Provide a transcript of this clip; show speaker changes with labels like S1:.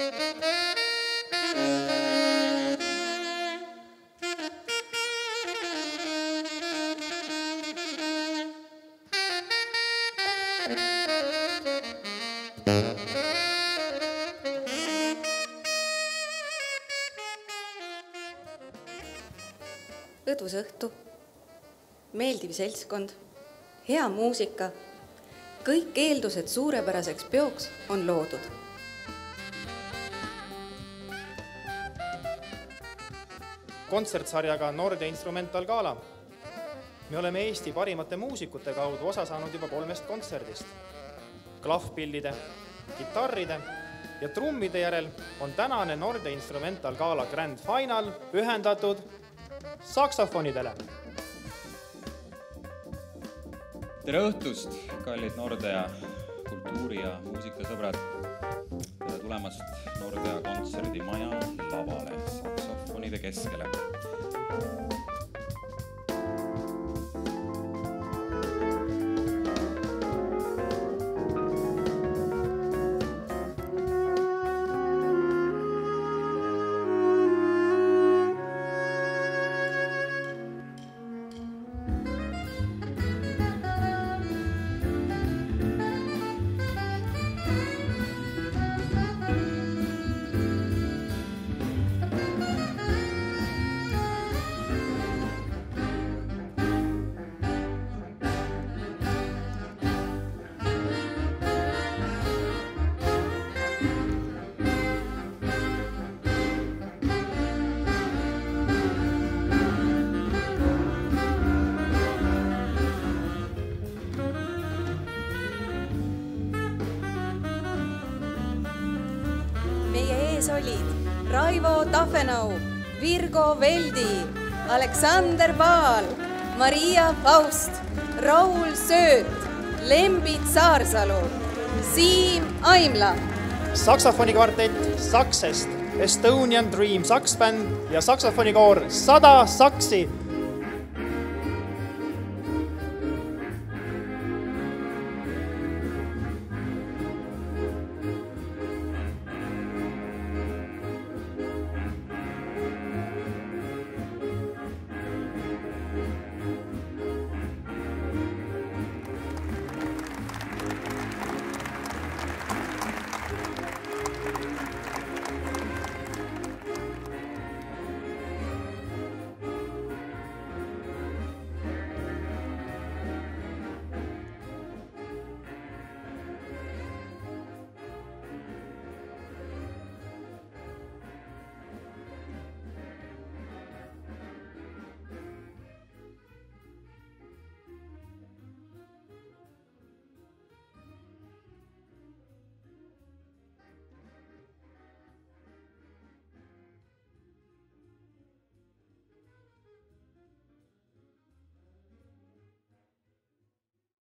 S1: Õdus õhtu, meeldiv seltskond, hea muusika, kõik eeldused suurepäraseks peoks on loodud.
S2: Kontsertsarjaga Nordea Instrumental Gala. Me oleme Eesti parimate muusikute kaudu osa saanud juba 3 kontserdist. Klahvpillide, kitarride ja trummide järel on tänane Nordea Instrumental Gala Grand Final pühendatud saksofonidele.
S3: Tere õhtust, kallid Nordea kultuuri- ja muusikasõbrad. Tere tulemast Nordea kontserdimaja lavale, saksofonide keskele.
S1: Olid Raivo Tafenau, Virgo Veldi, Aleksander Paal, Maria Faust, Raul Sööt, Lembit Saarsalu, Siim Aimla.
S2: Saksofonikvartett Saksest, Estonian Dream Saksbänd ja saksofonikoor 100 Saksi